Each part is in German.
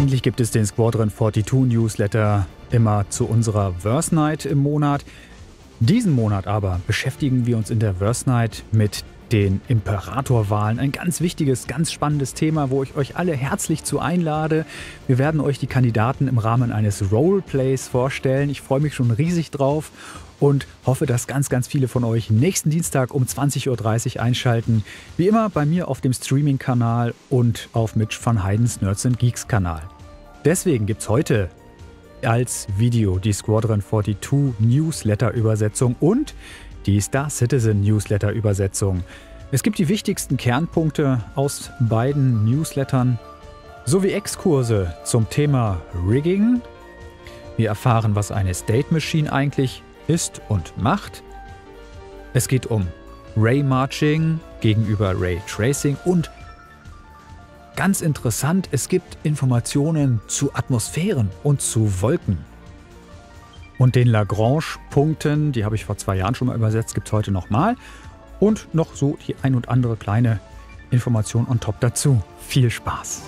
Selbstverständlich gibt es den Squadron 42 Newsletter immer zu unserer Verse Night im Monat. Diesen Monat aber beschäftigen wir uns in der Verse Night mit den Imperatorwahlen. Ein ganz wichtiges, ganz spannendes Thema, wo ich euch alle herzlich zu einlade. Wir werden euch die Kandidaten im Rahmen eines Roleplays vorstellen. Ich freue mich schon riesig drauf und hoffe, dass ganz viele von euch nächsten Dienstag um 20.30 Uhr einschalten. Wie immer bei mir auf dem Streaming-Kanal und auf Mitch van Heidens Nerds & Geeks Kanal. Deswegen gibt es heute als Video die Squadron 42 Newsletter-Übersetzung und die Star Citizen Newsletter-Übersetzung. Es gibt die wichtigsten Kernpunkte aus beiden Newslettern sowie Exkurse zum Thema Rigging. Wir erfahren, was eine State Machine eigentlich ist und macht. Es geht um Ray-Marching gegenüber Ray-Tracing und ganz interessant, es gibt Informationen zu Atmosphären und zu Wolken. Und den Lagrange-Punkten, die habe ich vor 2 Jahren schon mal übersetzt, gibt es heute nochmal. Und noch so die ein und andere kleine Information on top dazu. Viel Spaß!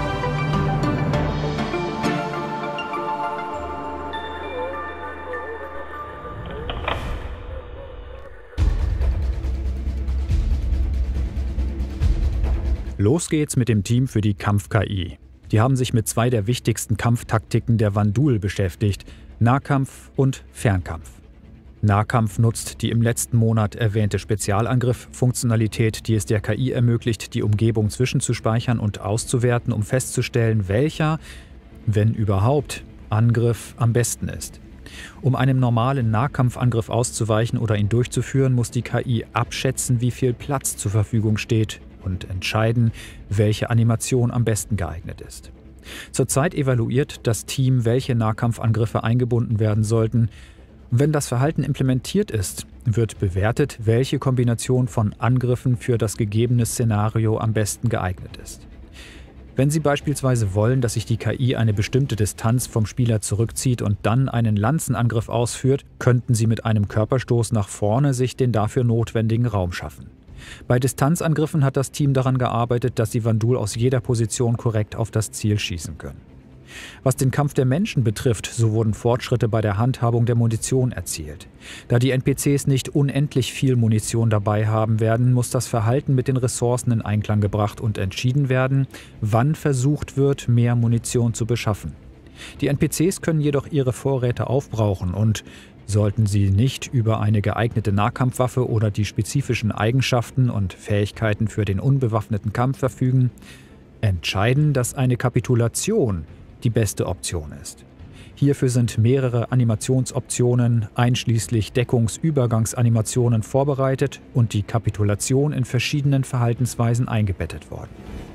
Los geht's mit dem Team für die Kampf-KI. Die haben sich mit 2 der wichtigsten Kampftaktiken der Vanduul beschäftigt: Nahkampf und Fernkampf. Nahkampf nutzt die im letzten Monat erwähnte Spezialangriff-Funktionalität, die es der KI ermöglicht, die Umgebung zwischenzuspeichern und auszuwerten, um festzustellen, welcher, wenn überhaupt, Angriff am besten ist. Um einem normalen Nahkampfangriff auszuweichen oder ihn durchzuführen, muss die KI abschätzen, wie viel Platz zur Verfügung steht und entscheiden, welche Animation am besten geeignet ist. Zurzeit evaluiert das Team, welche Nahkampfangriffe eingebunden werden sollten. Wenn das Verhalten implementiert ist, wird bewertet, welche Kombination von Angriffen für das gegebene Szenario am besten geeignet ist. Wenn Sie beispielsweise wollen, dass sich die KI eine bestimmte Distanz vom Spieler zurückzieht und dann einen Lanzenangriff ausführt, könnten Sie mit einem Körperstoß nach vorne sich den dafür notwendigen Raum schaffen. Bei Distanzangriffen hat das Team daran gearbeitet, dass sie Vanduul aus jeder Position korrekt auf das Ziel schießen können. Was den Kampf der Menschen betrifft, so wurden Fortschritte bei der Handhabung der Munition erzielt. Da die NPCs nicht unendlich viel Munition dabei haben werden, muss das Verhalten mit den Ressourcen in Einklang gebracht und entschieden werden, wann versucht wird, mehr Munition zu beschaffen. Die NPCs können jedoch ihre Vorräte aufbrauchen und sollten sie nicht über eine geeignete Nahkampfwaffe oder die spezifischen Eigenschaften und Fähigkeiten für den unbewaffneten Kampf verfügen, entscheiden, dass eine Kapitulation die beste Option ist. Hierfür sind mehrere Animationsoptionen einschließlich Deckungsübergangsanimationen vorbereitet und die Kapitulation in verschiedenen Verhaltensweisen eingebettet worden.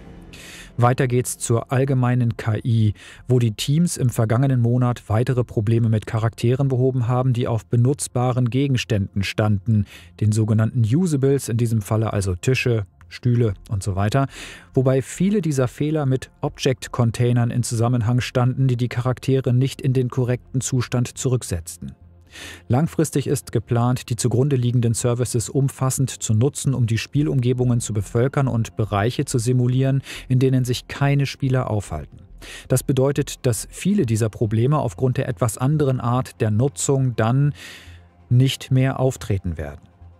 Weiter geht's zur allgemeinen KI, wo die Teams im vergangenen Monat weitere Probleme mit Charakteren behoben haben, die auf benutzbaren Gegenständen standen, den sogenannten Usables, in diesem Falle also Tische, Stühle und so weiter, wobei viele dieser Fehler mit Object-Containern in Zusammenhang standen, die die Charaktere nicht in den korrekten Zustand zurücksetzten. Langfristig ist geplant, die zugrunde liegenden Services umfassend zu nutzen, um die Spielumgebungen zu bevölkern und Bereiche zu simulieren, in denen sich keine Spieler aufhalten. Das bedeutet, dass viele dieser Probleme aufgrund der etwas anderen Art der Nutzung dann nicht mehr auftreten werden.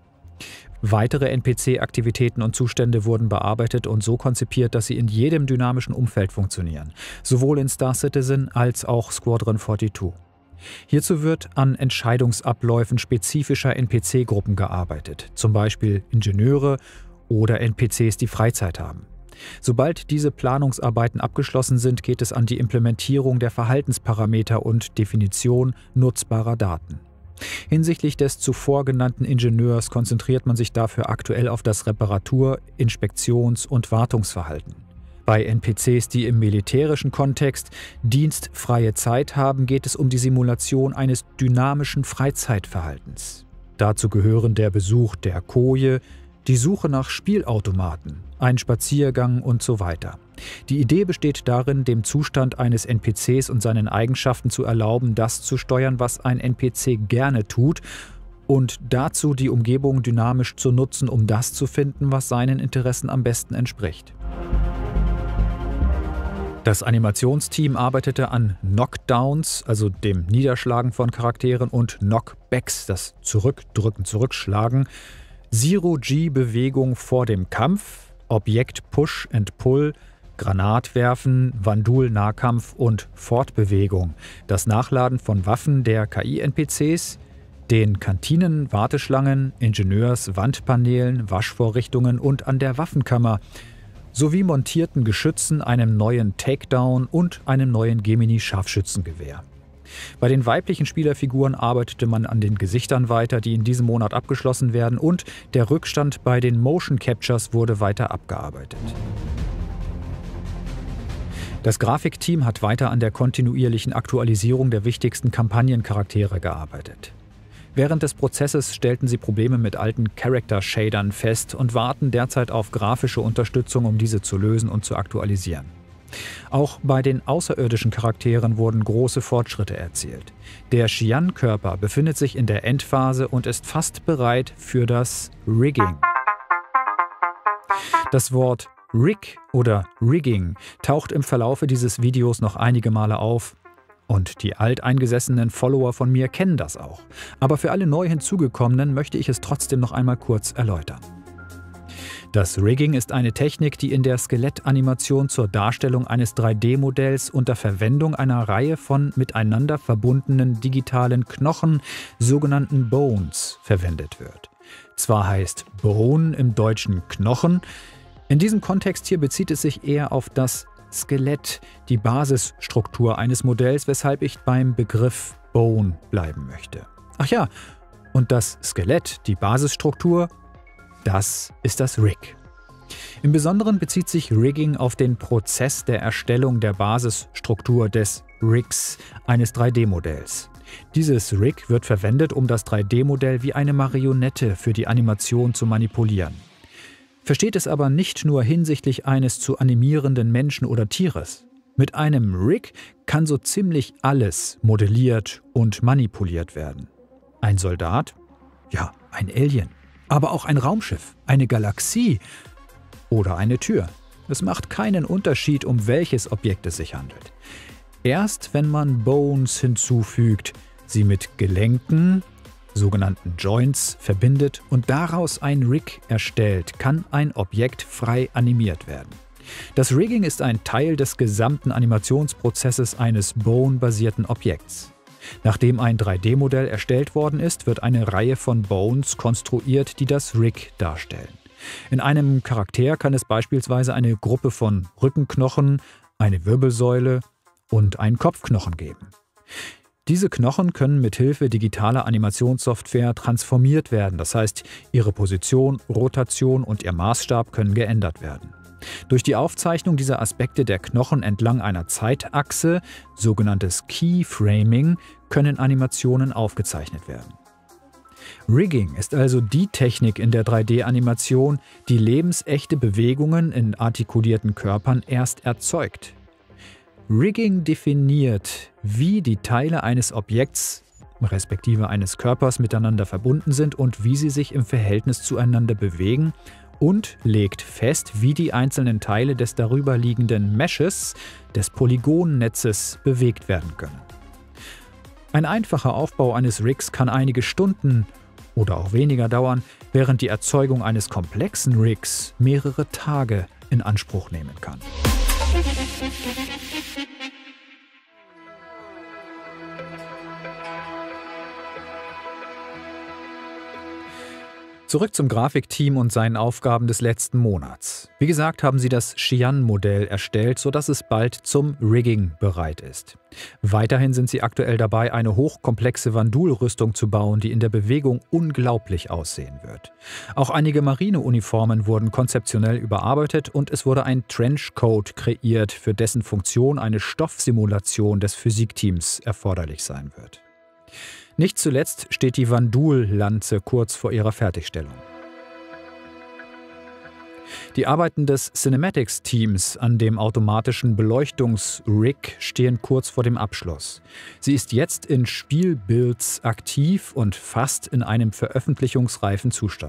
Weitere NPC-Aktivitäten und Zustände wurden bearbeitet und so konzipiert, dass sie in jedem dynamischen Umfeld funktionieren, sowohl in Star Citizen als auch Squadron 42. Hierzu wird an Entscheidungsabläufen spezifischer NPC-Gruppen gearbeitet, zum Beispiel Ingenieure oder NPCs, die Freizeit haben. Sobald diese Planungsarbeiten abgeschlossen sind, geht es an die Implementierung der Verhaltensparameter und Definition nutzbarer Daten. Hinsichtlich des zuvor genannten Ingenieurs konzentriert man sich dafür aktuell auf das Reparatur-, Inspektions- und Wartungsverhalten. Bei NPCs, die im militärischen Kontext dienstfreie Zeit haben, geht es um die Simulation eines dynamischen Freizeitverhaltens. Dazu gehören der Besuch der Koje, die Suche nach Spielautomaten, ein Spaziergang und so weiter. Die Idee besteht darin, dem Zustand eines NPCs und seinen Eigenschaften zu erlauben, das zu steuern, was ein NPC gerne tut, und dazu die Umgebung dynamisch zu nutzen, um das zu finden, was seinen Interessen am besten entspricht. Das Animationsteam arbeitete an Knockdowns, also dem Niederschlagen von Charakteren, und Knockbacks, das Zurückdrücken, Zurückschlagen, Zero-G-Bewegung vor dem Kampf, Objekt Push and Pull, Granatwerfen, Vandul-Nahkampf und Fortbewegung, das Nachladen von Waffen der KI-NPCs, den Kantinen, Warteschlangen, Ingenieurs-Wandpaneelen, Waschvorrichtungen und an der Waffenkammer, sowie montierten Geschützen, einem neuen Takedown und einem neuen Gemini-Scharfschützengewehr. Bei den weiblichen Spielerfiguren arbeitete man an den Gesichtern weiter, die in diesem Monat abgeschlossen werden, und der Rückstand bei den Motion Captures wurde weiter abgearbeitet. Das Grafikteam hat weiter an der kontinuierlichen Aktualisierung der wichtigsten Kampagnencharaktere gearbeitet. Während des Prozesses stellten sie Probleme mit alten Character-Shadern fest und warten derzeit auf grafische Unterstützung, um diese zu lösen und zu aktualisieren. Auch bei den außerirdischen Charakteren wurden große Fortschritte erzielt. Der Xian-Körper befindet sich in der Endphase und ist fast bereit für das Rigging. Das Wort Rig oder Rigging taucht im Verlaufe dieses Videos noch einige Male auf. Und die alteingesessenen Follower von mir kennen das auch. Aber für alle neu hinzugekommenen möchte ich es trotzdem noch einmal kurz erläutern. Das Rigging ist eine Technik, die in der Skelettanimation zur Darstellung eines 3D-Modells unter Verwendung einer Reihe von miteinander verbundenen digitalen Knochen, sogenannten Bones, verwendet wird. Zwar heißt Bone im Deutschen Knochen, in diesem Kontext hier bezieht es sich eher auf das Skelett, die Basisstruktur eines Modells, weshalb ich beim Begriff Bone bleiben möchte. Ach ja, und das Skelett, die Basisstruktur, das ist das Rig. Im Besonderen bezieht sich Rigging auf den Prozess der Erstellung der Basisstruktur des Rigs, eines 3D-Modells. Dieses Rig wird verwendet, um das 3D-Modell wie eine Marionette für die Animation zu manipulieren. Versteht es aber nicht nur hinsichtlich eines zu animierenden Menschen oder Tieres. Mit einem Rig kann so ziemlich alles modelliert und manipuliert werden. Ein Soldat? Ja, ein Alien. Aber auch ein Raumschiff, eine Galaxie oder eine Tür. Es macht keinen Unterschied, um welches Objekt es sich handelt. Erst wenn man Bones hinzufügt, sie mit Gelenken, sogenannten Joints, verbindet und daraus ein Rig erstellt, kann ein Objekt frei animiert werden. Das Rigging ist ein Teil des gesamten Animationsprozesses eines Bone-basierten Objekts. Nachdem ein 3D-Modell erstellt worden ist, wird eine Reihe von Bones konstruiert, die das Rig darstellen. In einem Charakter kann es beispielsweise eine Gruppe von Rückenknochen, eine Wirbelsäule und einen Kopfknochen geben. Diese Knochen können mithilfe digitaler Animationssoftware transformiert werden, das heißt, ihre Position, Rotation und ihr Maßstab können geändert werden. Durch die Aufzeichnung dieser Aspekte der Knochen entlang einer Zeitachse, sogenanntes Keyframing, können Animationen aufgezeichnet werden. Rigging ist also die Technik in der 3D-Animation, die lebensechte Bewegungen in artikulierten Körpern erst erzeugt. Rigging definiert, wie die Teile eines Objekts, respektive eines Körpers, miteinander verbunden sind und wie sie sich im Verhältnis zueinander bewegen, und legt fest, wie die einzelnen Teile des darüberliegenden Meshes, des Polygonnetzes, bewegt werden können. Ein einfacher Aufbau eines Rigs kann einige Stunden oder auch weniger dauern, während die Erzeugung eines komplexen Rigs mehrere Tage in Anspruch nehmen kann. Zurück zum Grafikteam und seinen Aufgaben des letzten Monats. Wie gesagt, haben sie das Xian-Modell erstellt, sodass es bald zum Rigging bereit ist. Weiterhin sind sie aktuell dabei, eine hochkomplexe Vandul-Rüstung zu bauen, die in der Bewegung unglaublich aussehen wird. Auch einige Marineuniformen wurden konzeptionell überarbeitet und es wurde ein Trenchcoat kreiert, für dessen Funktion eine Stoffsimulation des Physikteams erforderlich sein wird. Nicht zuletzt steht die Vandul-Lanze kurz vor ihrer Fertigstellung. Die Arbeiten des Cinematics-Teams an dem automatischen Beleuchtungs-Rig stehen kurz vor dem Abschluss. Sie ist jetzt in Spielbuilds aktiv und fast in einem veröffentlichungsreifen Zustand.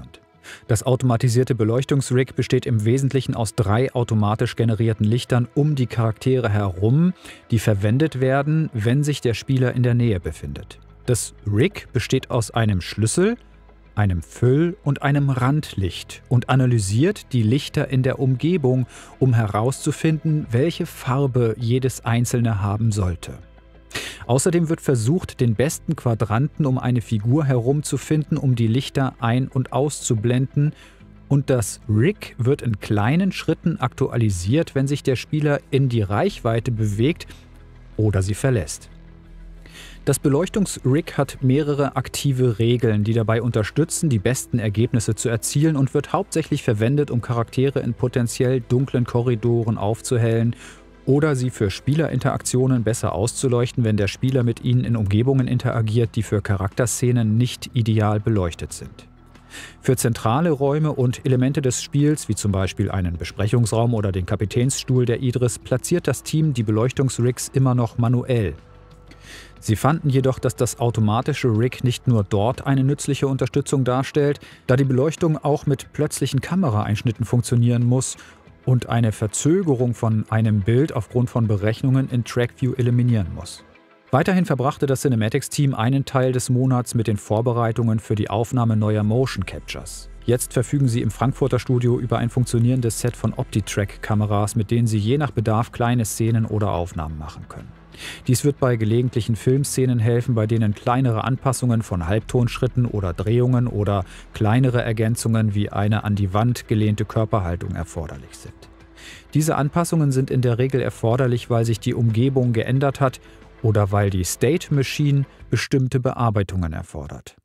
Das automatisierte Beleuchtungsrig besteht im Wesentlichen aus 3 automatisch generierten Lichtern um die Charaktere herum, die verwendet werden, wenn sich der Spieler in der Nähe befindet. Das Rig besteht aus einem Schlüssel, einem Füll- und einem Randlicht und analysiert die Lichter in der Umgebung, um herauszufinden, welche Farbe jedes einzelne haben sollte. Außerdem wird versucht, den besten Quadranten um eine Figur herumzufinden, um die Lichter ein- und auszublenden, und das Rig wird in kleinen Schritten aktualisiert, wenn sich der Spieler in die Reichweite bewegt oder sie verlässt. Das Beleuchtungsrig hat mehrere aktive Regeln, die dabei unterstützen, die besten Ergebnisse zu erzielen, und wird hauptsächlich verwendet, um Charaktere in potenziell dunklen Korridoren aufzuhellen oder sie für Spielerinteraktionen besser auszuleuchten, wenn der Spieler mit ihnen in Umgebungen interagiert, die für Charakterszenen nicht ideal beleuchtet sind. Für zentrale Räume und Elemente des Spiels, wie zum Beispiel einen Besprechungsraum oder den Kapitänsstuhl der Idris, platziert das Team die Beleuchtungsrigs immer noch manuell. Sie fanden jedoch, dass das automatische Rig nicht nur dort eine nützliche Unterstützung darstellt, da die Beleuchtung auch mit plötzlichen Kameraeinschnitten funktionieren muss und eine Verzögerung von einem Bild aufgrund von Berechnungen in TrackView eliminieren muss. Weiterhin verbrachte das Cinematics-Team einen Teil des Monats mit den Vorbereitungen für die Aufnahme neuer Motion Captures. Jetzt verfügen sie im Frankfurter Studio über ein funktionierendes Set von OptiTrack-Kameras, mit denen sie je nach Bedarf kleine Szenen oder Aufnahmen machen können. Dies wird bei gelegentlichen Filmszenen helfen, bei denen kleinere Anpassungen von Halbtonschritten oder Drehungen oder kleinere Ergänzungen wie eine an die Wand gelehnte Körperhaltung erforderlich sind. Diese Anpassungen sind in der Regel erforderlich, weil sich die Umgebung geändert hat oder weil die State Machine bestimmte Bearbeitungen erfordert.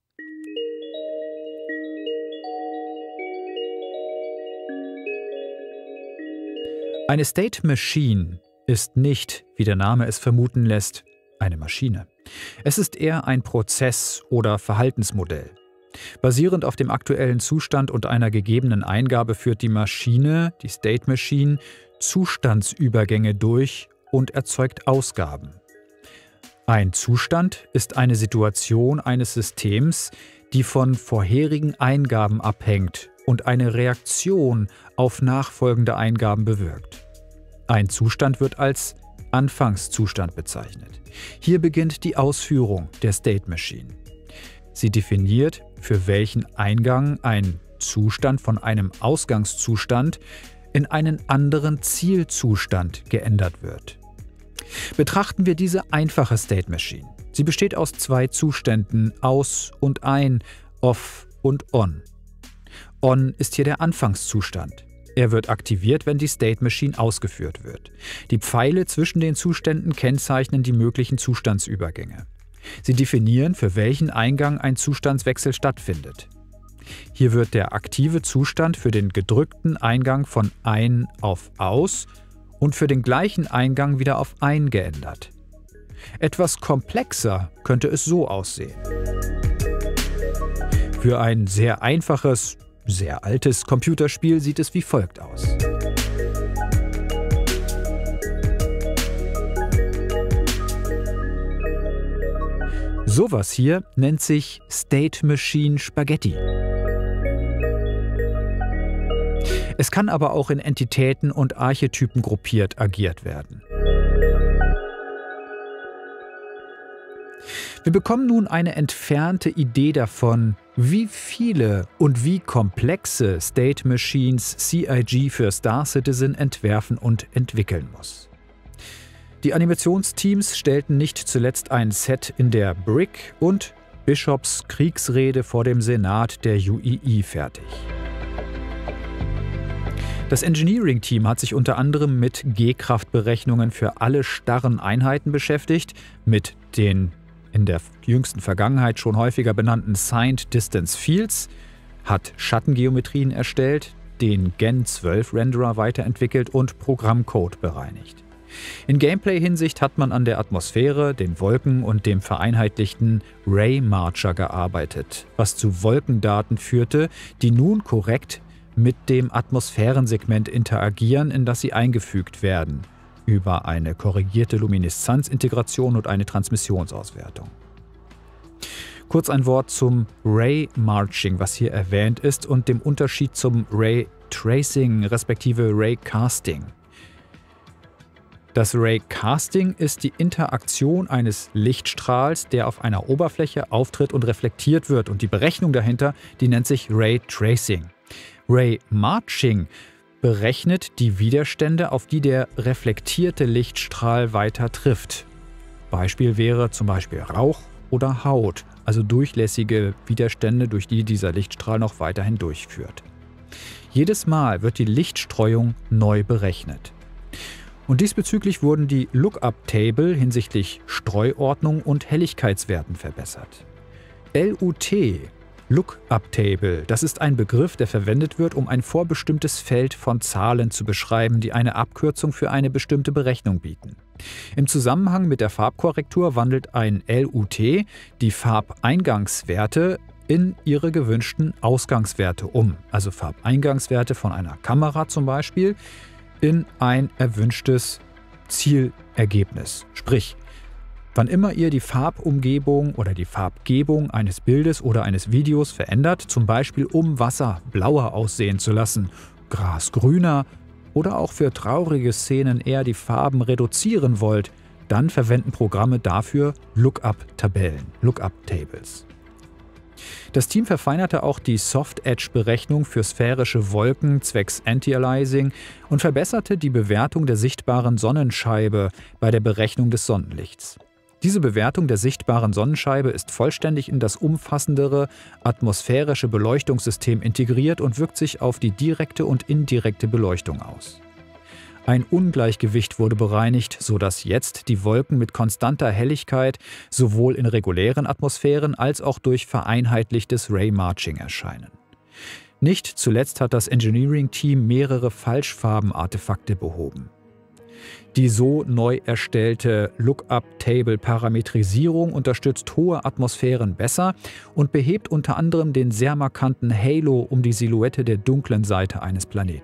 Eine State Machine ist nicht, wie der Name es vermuten lässt, eine Maschine. Es ist eher ein Prozess oder Verhaltensmodell. Basierend auf dem aktuellen Zustand und einer gegebenen Eingabe führt die Maschine, die State Machine, Zustandsübergänge durch und erzeugt Ausgaben. Ein Zustand ist eine Situation eines Systems, die von vorherigen Eingaben abhängt und eine Reaktion auf nachfolgende Eingaben bewirkt. Ein Zustand wird als Anfangszustand bezeichnet. Hier beginnt die Ausführung der State Machine. Sie definiert, für welchen Eingang ein Zustand von einem Ausgangszustand in einen anderen Zielzustand geändert wird. Betrachten wir diese einfache State Machine. Sie besteht aus 2 Zuständen, aus und ein, off und on. On ist hier der Anfangszustand. Er wird aktiviert, wenn die State Machine ausgeführt wird. Die Pfeile zwischen den Zuständen kennzeichnen die möglichen Zustandsübergänge. Sie definieren, für welchen Eingang ein Zustandswechsel stattfindet. Hier wird der aktive Zustand für den gedrückten Eingang von ein auf aus und für den gleichen Eingang wieder auf ein geändert. Etwas komplexer könnte es so aussehen. Für ein sehr einfaches, sehr altes Computerspiel sieht es wie folgt aus. Sowas hier nennt sich State Machine Spaghetti. Es kann aber auch in Entitäten und Archetypen gruppiert agiert werden. Wir bekommen nun eine entfernte Idee davon, wie viele und wie komplexe State Machines CIG für Star Citizen entwerfen und entwickeln muss. Die Animationsteams stellten nicht zuletzt ein Set in der Brick und Bishops Kriegsrede vor dem Senat der UII fertig. Das Engineering-Team hat sich unter anderem mit G-Kraftberechnungen für alle starren Einheiten beschäftigt, mit den in der jüngsten Vergangenheit schon häufiger benannten Signed Distance Fields, hat Schattengeometrien erstellt, den Gen 12 Renderer weiterentwickelt und Programmcode bereinigt. In Gameplay-Hinsicht hat man an der Atmosphäre, den Wolken und dem vereinheitlichten Ray-Marcher gearbeitet, was zu Wolkendaten führte, die nun korrekt mit dem Atmosphärensegment interagieren, in das sie eingefügt werden, über eine korrigierte Lumineszanzintegration und eine Transmissionsauswertung. Kurz ein Wort zum Ray Marching, was hier erwähnt ist, und dem Unterschied zum Ray Tracing respektive Ray Casting. Das Ray Casting ist die Interaktion eines Lichtstrahls, der auf einer Oberfläche auftritt und reflektiert wird. Und die Berechnung dahinter, die nennt sich Ray Tracing. Ray Marching berechnet die Widerstände, auf die der reflektierte Lichtstrahl weiter trifft. Beispiel wäre zum Beispiel Rauch oder Haut, also durchlässige Widerstände, durch die dieser Lichtstrahl noch weiterhin durchführt. Jedes Mal wird die Lichtstreuung neu berechnet. Und diesbezüglich wurden die Lookup-Table hinsichtlich Streuordnung und Helligkeitswerten verbessert. LUT, Lookup-Table, das ist ein Begriff, der verwendet wird, um ein vorbestimmtes Feld von Zahlen zu beschreiben, die eine Abkürzung für eine bestimmte Berechnung bieten. Im Zusammenhang mit der Farbkorrektur wandelt ein LUT die Farbeingangswerte in ihre gewünschten Ausgangswerte um, also Farbeingangswerte von einer Kamera zum Beispiel, in ein erwünschtes Zielergebnis. Sprich, wann immer ihr die Farbumgebung oder die Farbgebung eines Bildes oder eines Videos verändert, zum Beispiel um Wasser blauer aussehen zu lassen, Gras grüner oder auch für traurige Szenen eher die Farben reduzieren wollt, dann verwenden Programme dafür Lookup-Tabellen, Lookup-Tables. Das Team verfeinerte auch die Soft-Edge-Berechnung für sphärische Wolken zwecks Anti-Aliasing und verbesserte die Bewertung der sichtbaren Sonnenscheibe bei der Berechnung des Sonnenlichts. Diese Bewertung der sichtbaren Sonnenscheibe ist vollständig in das umfassendere atmosphärische Beleuchtungssystem integriert und wirkt sich auf die direkte und indirekte Beleuchtung aus. Ein Ungleichgewicht wurde bereinigt, sodass jetzt die Wolken mit konstanter Helligkeit sowohl in regulären Atmosphären als auch durch vereinheitlichtes Ray-Marching erscheinen. Nicht zuletzt hat das Engineering-Team mehrere Falschfarben-Artefakte behoben. Die so neu erstellte Lookup-Table-Parametrisierung unterstützt hohe Atmosphären besser und behebt unter anderem den sehr markanten Halo um die Silhouette der dunklen Seite eines Planeten.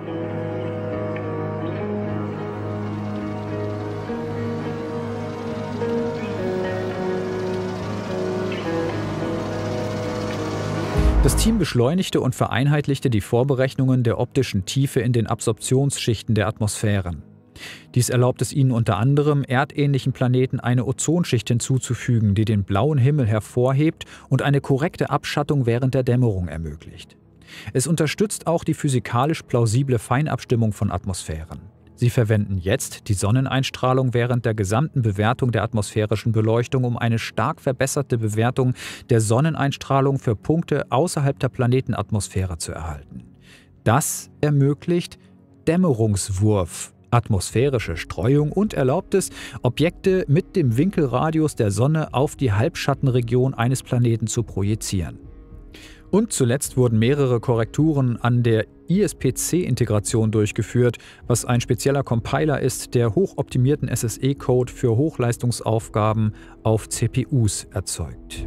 Das Team beschleunigte und vereinheitlichte die Vorberechnungen der optischen Tiefe in den Absorptionsschichten der Atmosphären. Dies erlaubt es ihnen unter anderem, erdähnlichen Planeten eine Ozonschicht hinzuzufügen, die den blauen Himmel hervorhebt und eine korrekte Abschattung während der Dämmerung ermöglicht. Es unterstützt auch die physikalisch plausible Feinabstimmung von Atmosphären. Sie verwenden jetzt die Sonneneinstrahlung während der gesamten Bewertung der atmosphärischen Beleuchtung, um eine stark verbesserte Bewertung der Sonneneinstrahlung für Punkte außerhalb der Planetenatmosphäre zu erhalten. Das ermöglicht Dämmerungswurf, atmosphärische Streuung und erlaubt es, Objekte mit dem Winkelradius der Sonne auf die Halbschattenregion eines Planeten zu projizieren. Und zuletzt wurden mehrere Korrekturen an der ISPC-Integration durchgeführt, was ein spezieller Compiler ist, der hochoptimierten SSE-Code für Hochleistungsaufgaben auf CPUs erzeugt.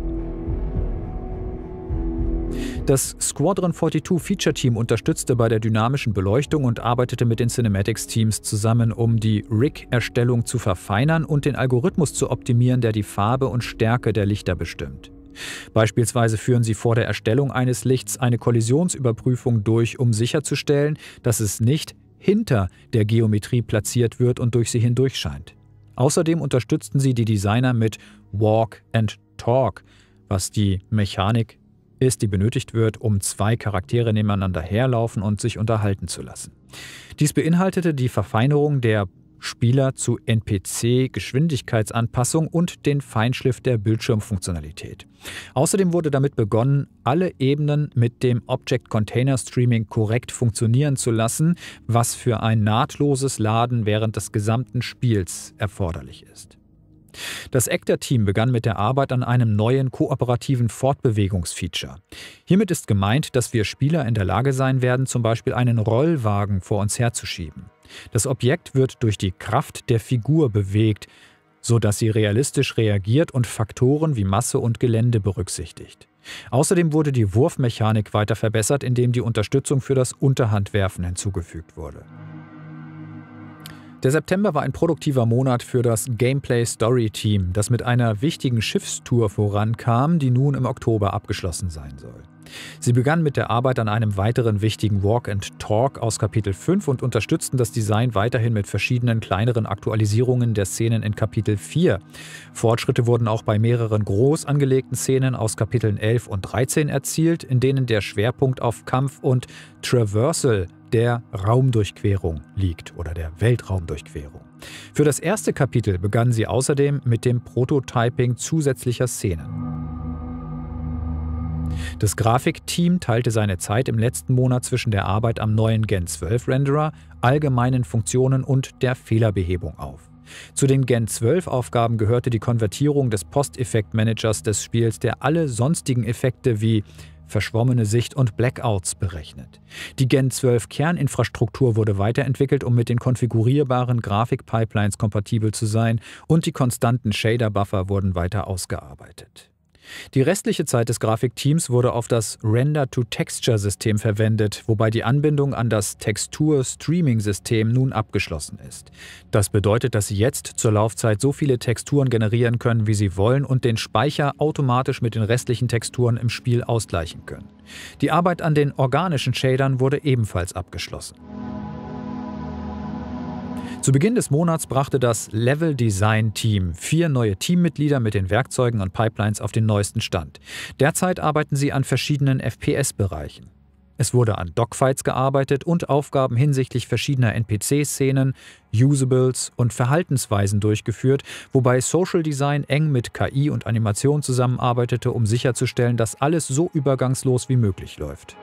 Das Squadron 42 Feature-Team unterstützte bei der dynamischen Beleuchtung und arbeitete mit den Cinematics-Teams zusammen, um die Rig-Erstellung zu verfeinern und den Algorithmus zu optimieren, der die Farbe und Stärke der Lichter bestimmt. Beispielsweise führen sie vor der Erstellung eines Lichts eine Kollisionsüberprüfung durch, um sicherzustellen, dass es nicht hinter der Geometrie platziert wird und durch sie hindurch scheint. Außerdem unterstützten sie die Designer mit Walk and Talk, was die Mechanik ist, die benötigt wird, um zwei Charaktere nebeneinander herlaufen und sich unterhalten zu lassen. Dies beinhaltete die Verfeinerung der Spieler zu NPC-Geschwindigkeitsanpassung und den Feinschliff der Bildschirmfunktionalität. Außerdem wurde damit begonnen, alle Ebenen mit dem Object Container Streaming korrekt funktionieren zu lassen, was für ein nahtloses Laden während des gesamten Spiels erforderlich ist. Das Actor-Team begann mit der Arbeit an einem neuen kooperativen Fortbewegungsfeature. Hiermit ist gemeint, dass wir Spieler in der Lage sein werden, zum Beispiel einen Rollwagen vor uns herzuschieben. Das Objekt wird durch die Kraft der Figur bewegt, sodass sie realistisch reagiert und Faktoren wie Masse und Gelände berücksichtigt. Außerdem wurde die Wurfmechanik weiter verbessert, indem die Unterstützung für das Unterhandwerfen hinzugefügt wurde. Der September war ein produktiver Monat für das Gameplay-Story-Team, das mit einer wichtigen Schiffstour vorankam, die nun im Oktober abgeschlossen sein soll. Sie begannen mit der Arbeit an einem weiteren wichtigen Walk and Talk aus Kapitel 5 und unterstützten das Design weiterhin mit verschiedenen kleineren Aktualisierungen der Szenen in Kapitel 4. Fortschritte wurden auch bei mehreren groß angelegten Szenen aus Kapiteln 11 und 13 erzielt, in denen der Schwerpunkt auf Kampf und Traversal, der Raumdurchquerung, liegt oder der Weltraumdurchquerung. Für das erste Kapitel begannen sie außerdem mit dem Prototyping zusätzlicher Szenen. Das Grafikteam teilte seine Zeit im letzten Monat zwischen der Arbeit am neuen Gen 12 Renderer, allgemeinen Funktionen und der Fehlerbehebung auf. Zu den Gen 12 Aufgaben gehörte die Konvertierung des Posteffekt-Managers des Spiels, der alle sonstigen Effekte wie verschwommene Sicht und Blackouts berechnet. Die Gen 12 Kerninfrastruktur wurde weiterentwickelt, um mit den konfigurierbaren Grafikpipelines kompatibel zu sein, und die konstanten Shader-Buffer wurden weiter ausgearbeitet. Die restliche Zeit des Grafikteams wurde auf das Render-to-Texture-System verwendet, wobei die Anbindung an das Textur-Streaming-System nun abgeschlossen ist. Das bedeutet, dass Sie jetzt zur Laufzeit so viele Texturen generieren können, wie Sie wollen, und den Speicher automatisch mit den restlichen Texturen im Spiel ausgleichen können. Die Arbeit an den organischen Shadern wurde ebenfalls abgeschlossen. Zu Beginn des Monats brachte das Level-Design-Team 4 neue Teammitglieder mit den Werkzeugen und Pipelines auf den neuesten Stand. Derzeit arbeiten sie an verschiedenen FPS-Bereichen. Es wurde an Dogfights gearbeitet und Aufgaben hinsichtlich verschiedener NPC-Szenen, Usables und Verhaltensweisen durchgeführt, wobei Social Design eng mit KI und Animation zusammenarbeitete, um sicherzustellen, dass alles so übergangslos wie möglich läuft.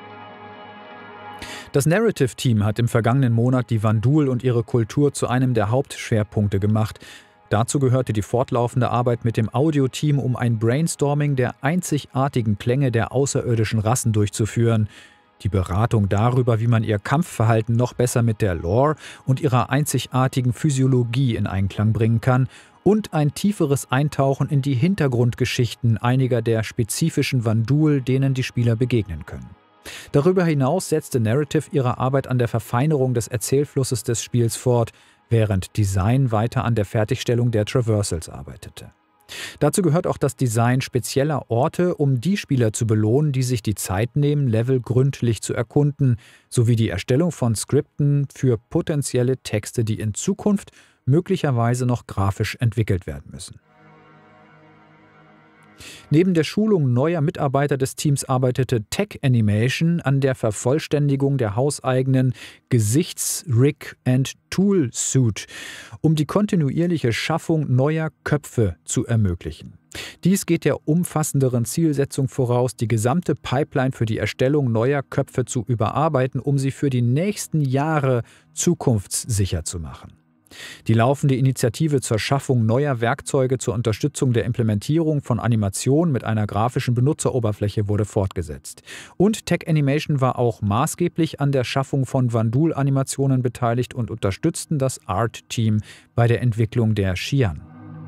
Das Narrative-Team hat im vergangenen Monat die Vanduul und ihre Kultur zu einem der Hauptschwerpunkte gemacht. Dazu gehörte die fortlaufende Arbeit mit dem Audio-Team, um ein Brainstorming der einzigartigen Klänge der außerirdischen Rassen durchzuführen, die Beratung darüber, wie man ihr Kampfverhalten noch besser mit der Lore und ihrer einzigartigen Physiologie in Einklang bringen kann, und ein tieferes Eintauchen in die Hintergrundgeschichten einiger der spezifischen Vanduul, denen die Spieler begegnen können. Darüber hinaus setzte Narrative ihre Arbeit an der Verfeinerung des Erzählflusses des Spiels fort, während Design weiter an der Fertigstellung der Traversals arbeitete. Dazu gehört auch das Design spezieller Orte, um die Spieler zu belohnen, die sich die Zeit nehmen, Level gründlich zu erkunden, sowie die Erstellung von Skripten für potenzielle Texte, die in Zukunft möglicherweise noch grafisch entwickelt werden müssen. Neben der Schulung neuer Mitarbeiter des Teams arbeitete Tech Animation an der Vervollständigung der hauseigenen Gesichts-Rig and Tool Suite, um die kontinuierliche Schaffung neuer Köpfe zu ermöglichen. Dies geht der umfassenderen Zielsetzung voraus, die gesamte Pipeline für die Erstellung neuer Köpfe zu überarbeiten, um sie für die nächsten Jahre zukunftssicher zu machen. Die laufende Initiative zur Schaffung neuer Werkzeuge zur Unterstützung der Implementierung von Animationen mit einer grafischen Benutzeroberfläche wurde fortgesetzt. Und Tech Animation war auch maßgeblich an der Schaffung von Vanduul-Animationen beteiligt und unterstützten das Art-Team bei der Entwicklung der Xi'an.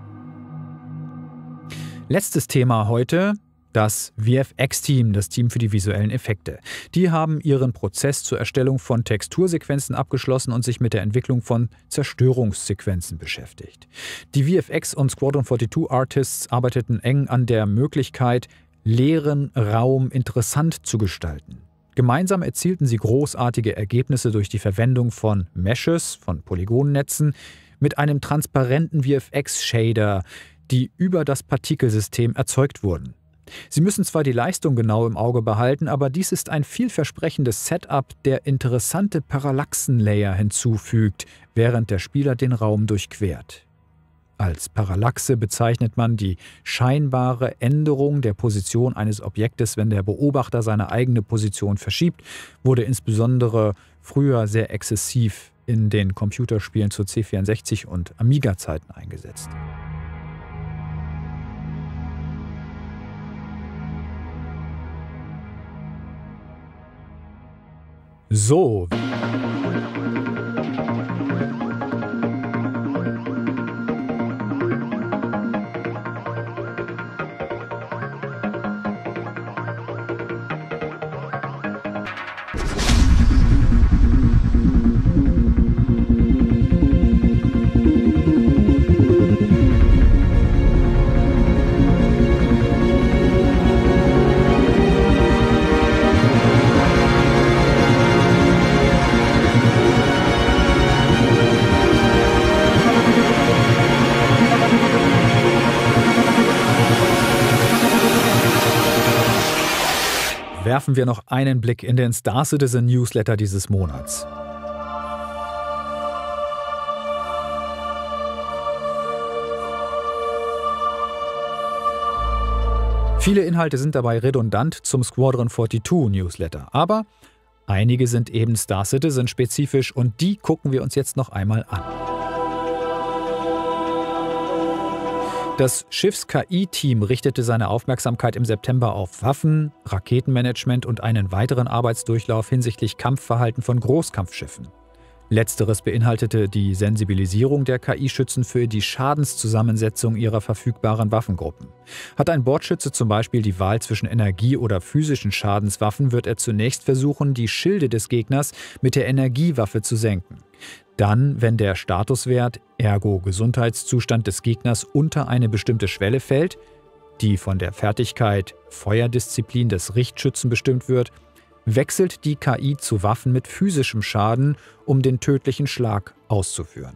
Letztes Thema heute: das VFX-Team, das Team für die visuellen Effekte. Die haben ihren Prozess zur Erstellung von Textursequenzen abgeschlossen und sich mit der Entwicklung von Zerstörungssequenzen beschäftigt. Die VFX- und Squadron 42 Artists arbeiteten eng an der Möglichkeit, leeren Raum interessant zu gestalten. Gemeinsam erzielten sie großartige Ergebnisse durch die Verwendung von Meshes, von Polygonnetzen, mit einem transparenten VFX-Shader, die über das Partikelsystem erzeugt wurden. Sie müssen zwar die Leistung genau im Auge behalten, aber dies ist ein vielversprechendes Setup, der interessante Parallaxen-Layer hinzufügt, während der Spieler den Raum durchquert. Als Parallaxe bezeichnet man die scheinbare Änderung der Position eines Objektes, wenn der Beobachter seine eigene Position verschiebt, wurde insbesondere früher sehr exzessiv in den Computerspielen zu C64- und Amiga-Zeiten eingesetzt. So. werfen wir noch einen Blick in den Star Citizen Newsletter dieses Monats. Viele Inhalte sind dabei redundant zum Squadron 42 Newsletter, aber einige sind eben Star Citizen spezifisch und die gucken wir uns jetzt noch einmal an. Das Schiffs-KI-Team richtete seine Aufmerksamkeit im September auf Waffen, Raketenmanagement und einen weiteren Arbeitsdurchlauf hinsichtlich Kampfverhalten von Großkampfschiffen. Letzteres beinhaltete die Sensibilisierung der KI-Schützen für die Schadenszusammensetzung ihrer verfügbaren Waffengruppen. Hat ein Bordschütze zum Beispiel die Wahl zwischen Energie- oder physischen Schadenswaffen, wird er zunächst versuchen, die Schilde des Gegners mit der Energiewaffe zu senken. Dann, wenn der Statuswert, ergo Gesundheitszustand des Gegners unter eine bestimmte Schwelle fällt, die von der Fertigkeit Feuerdisziplin des Richtschützen bestimmt wird, wechselt die KI zu Waffen mit physischem Schaden, um den tödlichen Schlag auszuführen.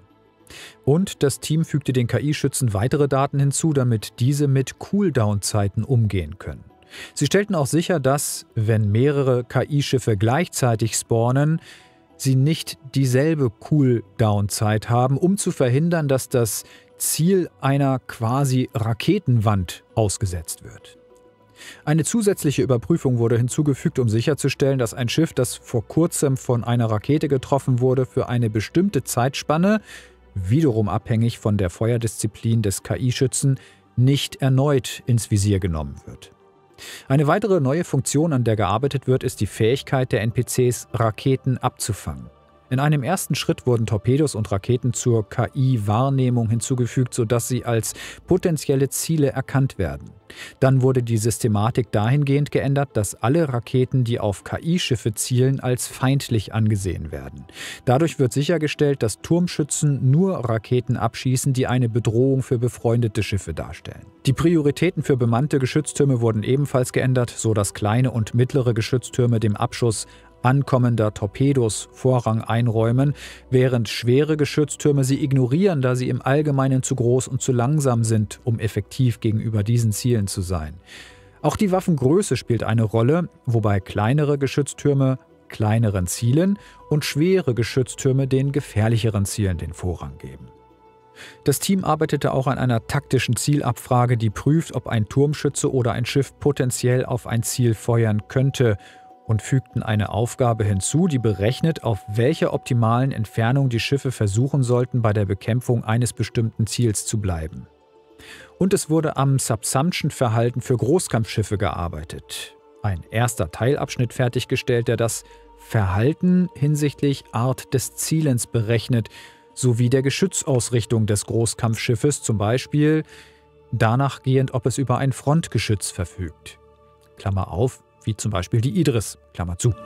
Und das Team fügte den KI-Schützen weitere Daten hinzu, damit diese mit Cooldown-Zeiten umgehen können. Sie stellten auch sicher, dass, wenn mehrere KI-Schiffe gleichzeitig spawnen, sie nicht dieselbe Cooldown-Zeit haben, um zu verhindern, dass das Ziel einer quasi Raketenwand ausgesetzt wird. Eine zusätzliche Überprüfung wurde hinzugefügt, um sicherzustellen, dass ein Schiff, das vor kurzem von einer Rakete getroffen wurde, für eine bestimmte Zeitspanne, wiederum abhängig von der Feuerdisziplin des KI-Schützen, nicht erneut ins Visier genommen wird. Eine weitere neue Funktion, an der gearbeitet wird, ist die Fähigkeit der NPCs, Raketen abzufangen. In einem ersten Schritt wurden Torpedos und Raketen zur KI-Wahrnehmung hinzugefügt, sodass sie als potenzielle Ziele erkannt werden. Dann wurde die Systematik dahingehend geändert, dass alle Raketen, die auf KI-Schiffe zielen, als feindlich angesehen werden. Dadurch wird sichergestellt, dass Turmschützen nur Raketen abschießen, die eine Bedrohung für befreundete Schiffe darstellen. Die Prioritäten für bemannte Geschütztürme wurden ebenfalls geändert, sodass kleine und mittlere Geschütztürme dem Abschuss ankommender Torpedos Vorrang einräumen, während schwere Geschütztürme sie ignorieren, da sie im Allgemeinen zu groß und zu langsam sind, um effektiv gegenüber diesen Zielen zu sein. Auch die Waffengröße spielt eine Rolle, wobei kleinere Geschütztürme kleineren Zielen und schwere Geschütztürme den gefährlicheren Zielen den Vorrang geben. Das Team arbeitete auch an einer taktischen Zielabfrage, die prüft, ob ein Turmschütze oder ein Schiff potenziell auf ein Ziel feuern könnte, und fügten eine Aufgabe hinzu, die berechnet, auf welcher optimalen Entfernung die Schiffe versuchen sollten, bei der Bekämpfung eines bestimmten Ziels zu bleiben. Und es wurde am Subsumption-Verhalten für Großkampfschiffe gearbeitet. Ein erster Teilabschnitt fertiggestellt, der das Verhalten hinsichtlich Art des Zielens berechnet, sowie der Geschützausrichtung des Großkampfschiffes, zum Beispiel danach gehend, ob es über ein Frontgeschütz verfügt. Klammer auf, wie zum Beispiel die Idris, Klammer zu.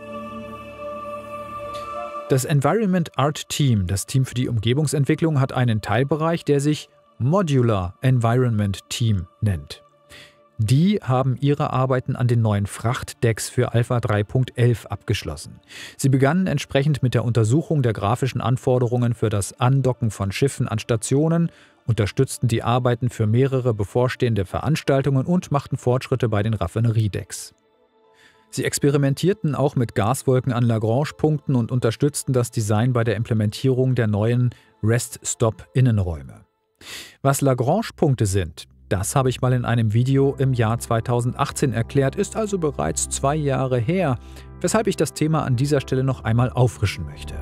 Das Environment Art Team, das Team für die Umgebungsentwicklung, hat einen Teilbereich, der sich Modular Environment Team nennt. Die haben ihre Arbeiten an den neuen Frachtdecks für Alpha 3.11 abgeschlossen. Sie begannen entsprechend mit der Untersuchung der grafischen Anforderungen für das Andocken von Schiffen an Stationen, unterstützten die Arbeiten für mehrere bevorstehende Veranstaltungen und machten Fortschritte bei den Raffineriedecks. Sie experimentierten auch mit Gaswolken an Lagrange-Punkten und unterstützten das Design bei der Implementierung der neuen Rest-Stop-Innenräume. Was Lagrange-Punkte sind, das habe ich mal in einem Video im Jahr 2018 erklärt, ist also bereits 2 Jahre her, weshalb ich das Thema an dieser Stelle noch einmal auffrischen möchte.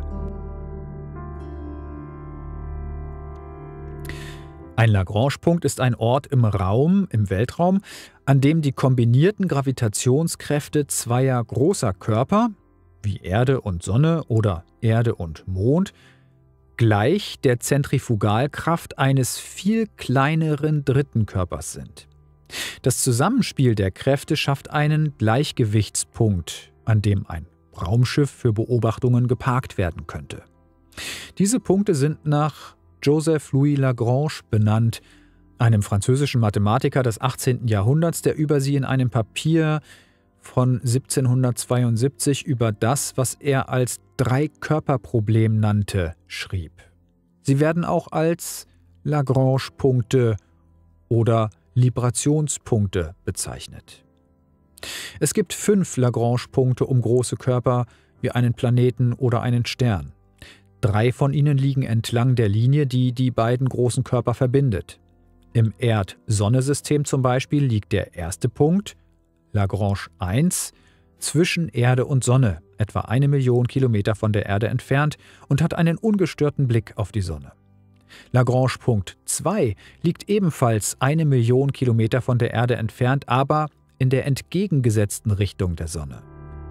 Ein Lagrange-Punkt ist ein Ort im Raum, im Weltraum, an dem die kombinierten Gravitationskräfte zweier großer Körper, wie Erde und Sonne oder Erde und Mond, gleich der Zentrifugalkraft eines viel kleineren dritten Körpers sind. Das Zusammenspiel der Kräfte schafft einen Gleichgewichtspunkt, an dem ein Raumschiff für Beobachtungen geparkt werden könnte. Diese Punkte sind nach Joseph-Louis Lagrange benannt, einem französischen Mathematiker des 18. Jahrhunderts, der über sie in einem Papier von 1772 über das, was er als Drei-Körper-Problem nannte, schrieb. Sie werden auch als Lagrange-Punkte oder Librationspunkte bezeichnet. Es gibt 5 Lagrange-Punkte um große Körper wie einen Planeten oder einen Stern. 3 von ihnen liegen entlang der Linie, die die beiden großen Körper verbindet. Im Erd-Sonne-System zum Beispiel liegt der erste Punkt, Lagrange 1, zwischen Erde und Sonne, etwa 1 Million Kilometer von der Erde entfernt und hat einen ungestörten Blick auf die Sonne. Lagrange Punkt 2 liegt ebenfalls 1 Million Kilometer von der Erde entfernt, aber in der entgegengesetzten Richtung der Sonne.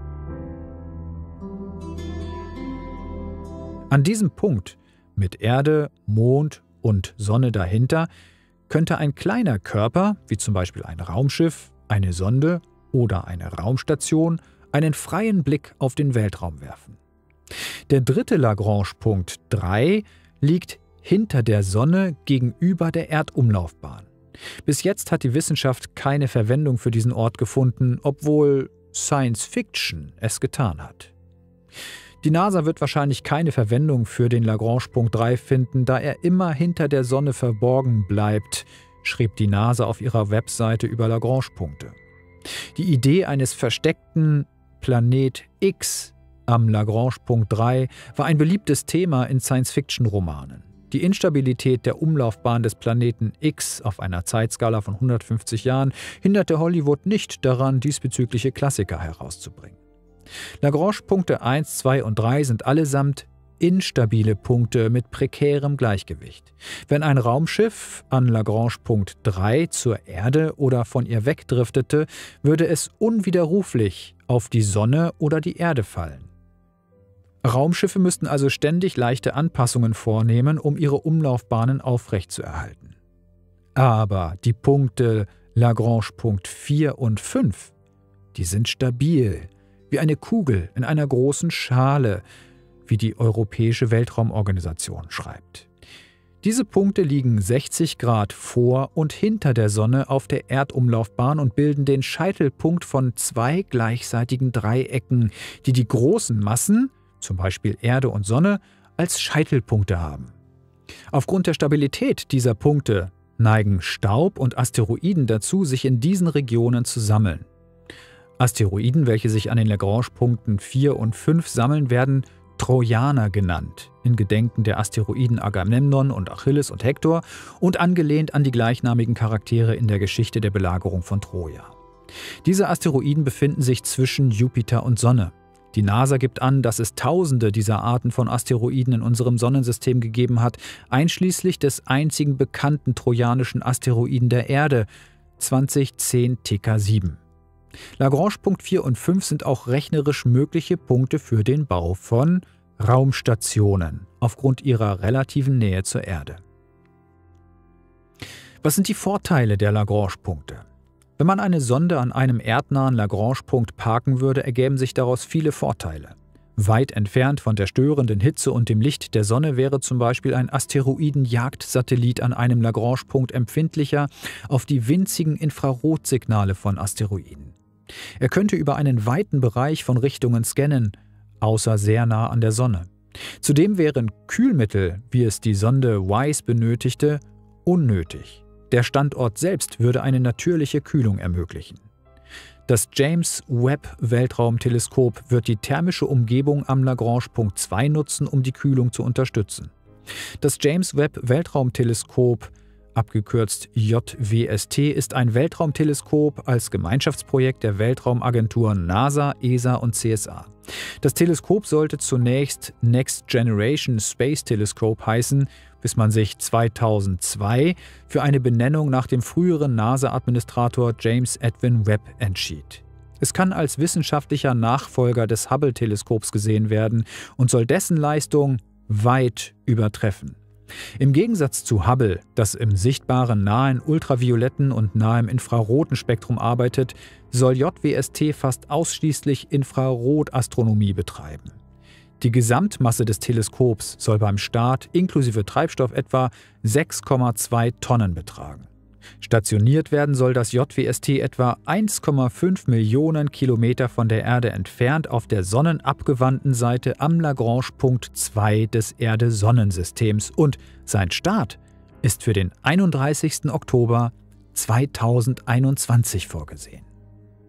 An diesem Punkt, mit Erde, Mond und Sonne dahinter, könnte ein kleiner Körper, wie zum Beispiel ein Raumschiff, eine Sonde oder eine Raumstation, einen freien Blick auf den Weltraum werfen. Der dritte Lagrange-Punkt 3 liegt hinter der Sonne gegenüber der Erdumlaufbahn. Bis jetzt hat die Wissenschaft keine Verwendung für diesen Ort gefunden, obwohl Science Fiction es getan hat. Die NASA wird wahrscheinlich keine Verwendung für den Lagrange-Punkt 3 finden, da er immer hinter der Sonne verborgen bleibt, schrieb die NASA auf ihrer Webseite über Lagrange-Punkte. Die Idee eines versteckten Planet X am Lagrange-Punkt 3 war ein beliebtes Thema in Science-Fiction-Romanen. Die Instabilität der Umlaufbahn des Planeten X auf einer Zeitskala von 150 Jahren hinderte Hollywood nicht daran, diesbezügliche Klassiker herauszubringen. Lagrange-Punkte 1, 2 und 3 sind allesamt instabile Punkte mit prekärem Gleichgewicht. Wenn ein Raumschiff an Lagrange-Punkt 3 zur Erde oder von ihr wegdriftete, würde es unwiderruflich auf die Sonne oder die Erde fallen. Raumschiffe müssten also ständig leichte Anpassungen vornehmen, um ihre Umlaufbahnen aufrechtzuerhalten. Aber die Punkte Lagrange-Punkt 4 und 5, die sind stabil, wie eine Kugel in einer großen Schale, wie die Europäische Weltraumorganisation schreibt. Diese Punkte liegen 60 Grad vor und hinter der Sonne auf der Erdumlaufbahn und bilden den Scheitelpunkt von 2 gleichseitigen Dreiecken, die die großen Massen, zum Beispiel Erde und Sonne, als Scheitelpunkte haben. Aufgrund der Stabilität dieser Punkte neigen Staub und Asteroiden dazu, sich in diesen Regionen zu sammeln. Asteroiden, welche sich an den Lagrange-Punkten 4 und 5 sammeln, werden Trojaner genannt, in Gedenken der Asteroiden Agamemnon und Achilles und Hektor und angelehnt an die gleichnamigen Charaktere in der Geschichte der Belagerung von Troja. Diese Asteroiden befinden sich zwischen Jupiter und Sonne. Die NASA gibt an, dass es Tausende dieser Arten von Asteroiden in unserem Sonnensystem gegeben hat, einschließlich des einzigen bekannten trojanischen Asteroiden der Erde, 2010 TK7. Lagrange-Punkt 4 und 5 sind auch rechnerisch mögliche Punkte für den Bau von Raumstationen aufgrund ihrer relativen Nähe zur Erde. Was sind die Vorteile der Lagrange-Punkte? Wenn man eine Sonde an einem erdnahen Lagrange-Punkt parken würde, ergäben sich daraus viele Vorteile. Weit entfernt von der störenden Hitze und dem Licht der Sonne wäre zum Beispiel ein Asteroiden-Jagdsatellit an einem Lagrange-Punkt empfindlicher auf die winzigen Infrarotsignale von Asteroiden. Er könnte über einen weiten Bereich von Richtungen scannen, außer sehr nah an der Sonne. Zudem wären Kühlmittel, wie es die Sonde WISE benötigte, unnötig. Der Standort selbst würde eine natürliche Kühlung ermöglichen. Das James-Webb-Weltraumteleskop wird die thermische Umgebung am Lagrange-Punkt 2 nutzen, um die Kühlung zu unterstützen. Das James-Webb-Weltraumteleskop, abgekürzt JWST, ist ein Weltraumteleskop als Gemeinschaftsprojekt der Weltraumagenturen NASA, ESA und CSA. Das Teleskop sollte zunächst Next Generation Space Telescope heißen, bis man sich 2002 für eine Benennung nach dem früheren NASA-Administrator James Edwin Webb entschied. Es kann als wissenschaftlicher Nachfolger des Hubble-Teleskops gesehen werden und soll dessen Leistung weit übertreffen. Im Gegensatz zu Hubble, das im sichtbaren nahen ultravioletten und nahem infraroten Spektrum arbeitet, soll JWST fast ausschließlich Infrarotastronomie betreiben. Die Gesamtmasse des Teleskops soll beim Start inklusive Treibstoff etwa 6,2 Tonnen betragen. Stationiert werden soll das JWST etwa 1,5 Millionen Kilometer von der Erde entfernt auf der sonnenabgewandten Seite am Lagrange-Punkt 2 des Erde-Sonnensystems und sein Start ist für den 31. Oktober 2021 vorgesehen.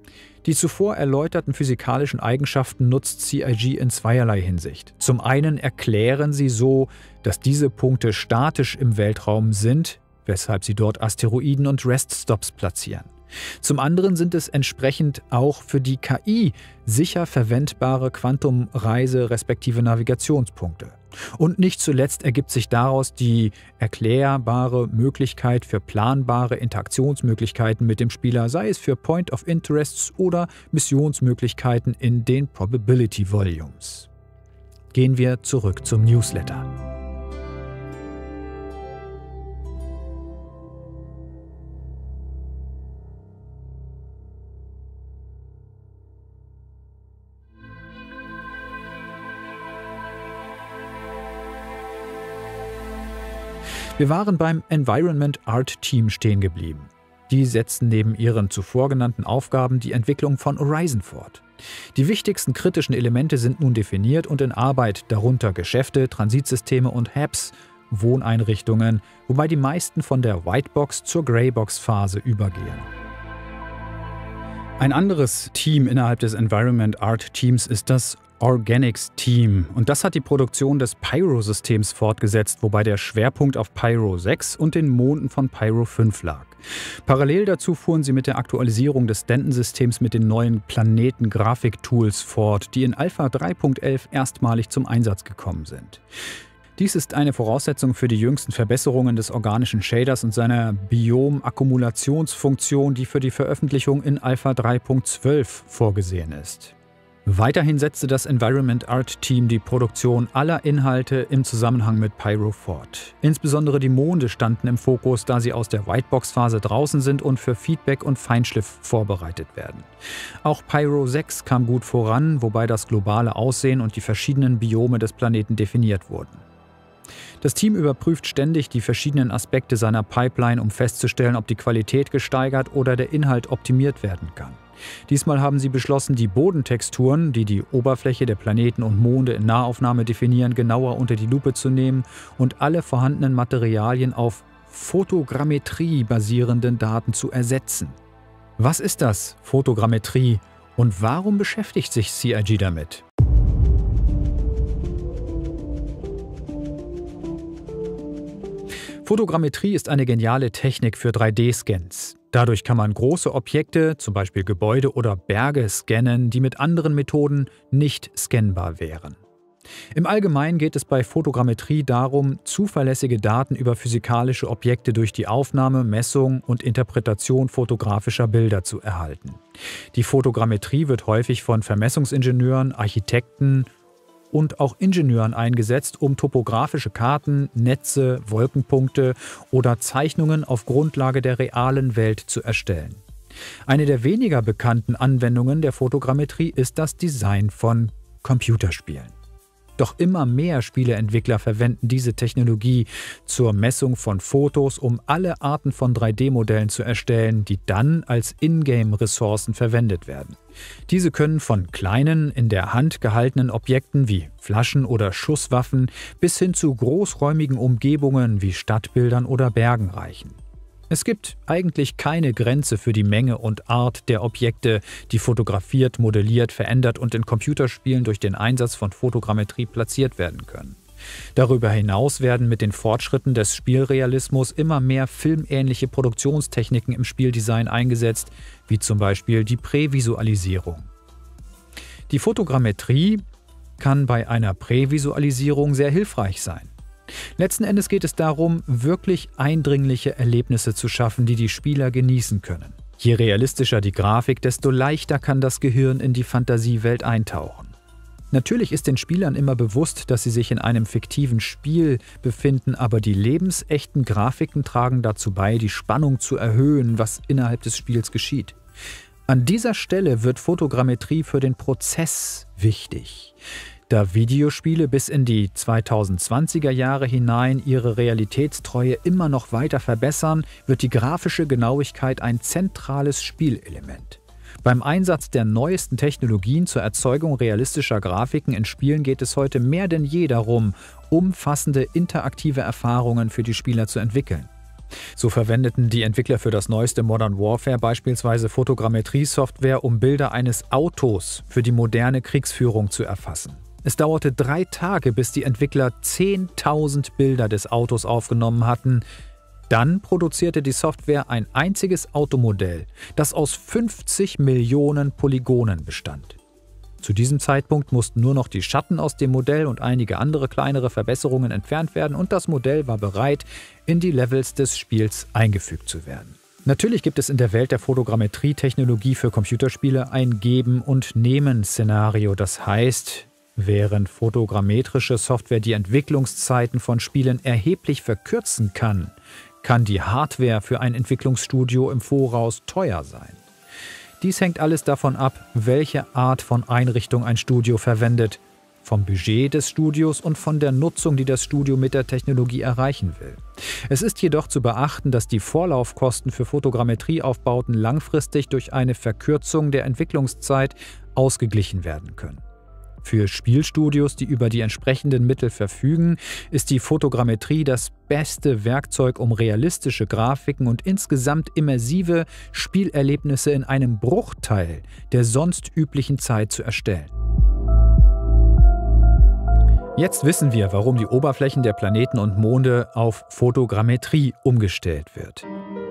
Die zuvor erläuterten physikalischen Eigenschaften nutzt CIG in zweierlei Hinsicht. Zum einen erklären sie so, dass diese Punkte statisch im Weltraum sind, weshalb sie dort Asteroiden und Reststops platzieren. Zum anderen sind es entsprechend auch für die KI sicher verwendbare Quantumreise- respektive Navigationspunkte. Und nicht zuletzt ergibt sich daraus die erklärbare Möglichkeit für planbare Interaktionsmöglichkeiten mit dem Spieler, sei es für Point of Interests oder Missionsmöglichkeiten in den Probability Volumes. Gehen wir zurück zum Newsletter. Wir waren beim Environment Art Team stehen geblieben. Die setzen neben ihren zuvor genannten Aufgaben die Entwicklung von Horizon fort. Die wichtigsten kritischen Elemente sind nun definiert und in Arbeit, darunter Geschäfte, Transitsysteme und Hubs, Wohneinrichtungen, wobei die meisten von der Whitebox zur Greybox-Phase übergehen. Ein anderes Team innerhalb des Environment Art Teams ist das Organics Team, und das hat die Produktion des Pyro-Systems fortgesetzt, wobei der Schwerpunkt auf Pyro 6 und den Monden von Pyro 5 lag. Parallel dazu fuhren sie mit der Aktualisierung des Denton-Systems mit den neuen Planeten-Grafik-Tools fort, die in Alpha 3.11 erstmalig zum Einsatz gekommen sind. Dies ist eine Voraussetzung für die jüngsten Verbesserungen des organischen Shaders und seiner Biom-Akkumulationsfunktion, die für die Veröffentlichung in Alpha 3.12 vorgesehen ist. Weiterhin setzte das Environment Art Team die Produktion aller Inhalte im Zusammenhang mit Pyro fort. Insbesondere die Monde standen im Fokus, da sie aus der Whitebox-Phase draußen sind und für Feedback und Feinschliff vorbereitet werden. Auch Pyro 6 kam gut voran, wobei das globale Aussehen und die verschiedenen Biome des Planeten definiert wurden. Das Team überprüft ständig die verschiedenen Aspekte seiner Pipeline, um festzustellen, ob die Qualität gesteigert oder der Inhalt optimiert werden kann. Diesmal haben sie beschlossen, die Bodentexturen, die die Oberfläche der Planeten und Monde in Nahaufnahme definieren, genauer unter die Lupe zu nehmen und alle vorhandenen Materialien auf Fotogrammetrie basierenden Daten zu ersetzen. Was ist das, Fotogrammetrie, und warum beschäftigt sich CIG damit? Fotogrammetrie ist eine geniale Technik für 3D-Scans. Dadurch kann man große Objekte, zum Beispiel Gebäude oder Berge, scannen, die mit anderen Methoden nicht scannbar wären. Im Allgemeinen geht es bei Fotogrammetrie darum, zuverlässige Daten über physikalische Objekte durch die Aufnahme, Messung und Interpretation fotografischer Bilder zu erhalten. Die Fotogrammetrie wird häufig von Vermessungsingenieuren, Architekten und auch Ingenieuren eingesetzt, um topografische Karten, Netze, Wolkenpunkte oder Zeichnungen auf Grundlage der realen Welt zu erstellen. Eine der weniger bekannten Anwendungen der Fotogrammetrie ist das Design von Computerspielen. Doch immer mehr Spieleentwickler verwenden diese Technologie zur Messung von Fotos, um alle Arten von 3D-Modellen zu erstellen, die dann als Ingame-Ressourcen verwendet werden. Diese können von kleinen, in der Hand gehaltenen Objekten wie Flaschen oder Schusswaffen bis hin zu großräumigen Umgebungen wie Stadtbildern oder Bergen reichen. Es gibt eigentlich keine Grenze für die Menge und Art der Objekte, die fotografiert, modelliert, verändert und in Computerspielen durch den Einsatz von Fotogrammetrie platziert werden können. Darüber hinaus werden mit den Fortschritten des Spielrealismus immer mehr filmähnliche Produktionstechniken im Spieldesign eingesetzt, wie zum Beispiel die Prävisualisierung. Die Fotogrammetrie kann bei einer Prävisualisierung sehr hilfreich sein. Letzten Endes geht es darum, wirklich eindringliche Erlebnisse zu schaffen, die die Spieler genießen können. Je realistischer die Grafik, desto leichter kann das Gehirn in die Fantasiewelt eintauchen. Natürlich ist den Spielern immer bewusst, dass sie sich in einem fiktiven Spiel befinden, aber die lebensechten Grafiken tragen dazu bei, die Spannung zu erhöhen, was innerhalb des Spiels geschieht. An dieser Stelle wird Fotogrammetrie für den Prozess wichtig. Da Videospiele bis in die 2020er Jahre hinein ihre Realitätstreue immer noch weiter verbessern, wird die grafische Genauigkeit ein zentrales Spielelement. Beim Einsatz der neuesten Technologien zur Erzeugung realistischer Grafiken in Spielen geht es heute mehr denn je darum, umfassende interaktive Erfahrungen für die Spieler zu entwickeln. So verwendeten die Entwickler für das neueste Modern Warfare beispielsweise Fotogrammetrie-Software, um Bilder eines Autos für die moderne Kriegsführung zu erfassen. Es dauerte 3 Tage, bis die Entwickler 10.000 Bilder des Autos aufgenommen hatten. Dann produzierte die Software ein einziges Automodell, das aus 50 Millionen Polygonen bestand. Zu diesem Zeitpunkt mussten nur noch die Schatten aus dem Modell und einige andere kleinere Verbesserungen entfernt werden und das Modell war bereit, in die Levels des Spiels eingefügt zu werden. Natürlich gibt es in der Welt der Fotogrammetrie-Technologie für Computerspiele ein Geben- und Nehmen-Szenario. Das heißt, während fotogrammetrische Software die Entwicklungszeiten von Spielen erheblich verkürzen kann, kann die Hardware für ein Entwicklungsstudio im Voraus teuer sein. Dies hängt alles davon ab, welche Art von Einrichtung ein Studio verwendet, vom Budget des Studios und von der Nutzung, die das Studio mit der Technologie erreichen will. Es ist jedoch zu beachten, dass die Vorlaufkosten für Fotogrammetrieaufbauten langfristig durch eine Verkürzung der Entwicklungszeit ausgeglichen werden können. Für Spielstudios, die über die entsprechenden Mittel verfügen, ist die Fotogrammetrie das beste Werkzeug, um realistische Grafiken und insgesamt immersive Spielerlebnisse in einem Bruchteil der sonst üblichen Zeit zu erstellen. Jetzt wissen wir, warum die Oberflächen der Planeten und Monde auf Fotogrammetrie umgestellt wird.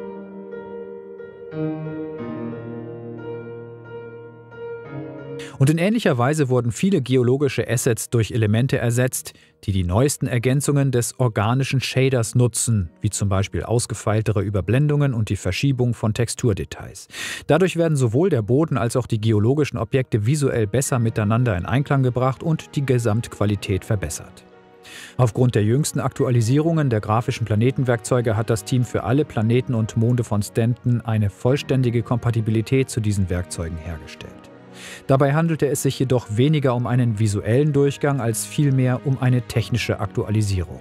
Und in ähnlicher Weise wurden viele geologische Assets durch Elemente ersetzt, die die neuesten Ergänzungen des organischen Shaders nutzen, wie zum Beispiel ausgefeiltere Überblendungen und die Verschiebung von Texturdetails. Dadurch werden sowohl der Boden als auch die geologischen Objekte visuell besser miteinander in Einklang gebracht und die Gesamtqualität verbessert. Aufgrund der jüngsten Aktualisierungen der grafischen Planetenwerkzeuge hat das Team für alle Planeten und Monde von Stanton eine vollständige Kompatibilität zu diesen Werkzeugen hergestellt. Dabei handelte es sich jedoch weniger um einen visuellen Durchgang als vielmehr um eine technische Aktualisierung.